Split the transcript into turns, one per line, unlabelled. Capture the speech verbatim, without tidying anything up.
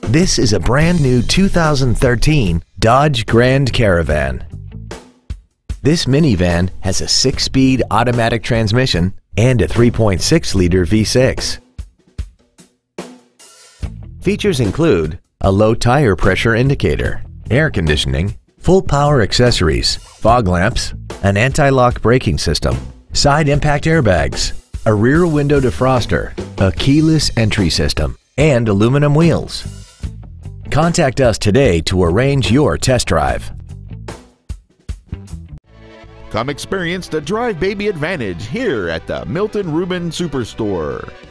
This is a brand new two thousand thirteen Dodge Grand Caravan. This minivan has a six-speed automatic transmission and a three point six liter V six. Features include a low tire pressure indicator, air conditioning, full power accessories, fog lamps, an anti-lock braking system, side impact airbags, a rear window defroster, a keyless entry system, and aluminum wheels. Contact us today to arrange your test drive.
Come experience the Drive Baby Advantage here at the Milton Ruben Superstore.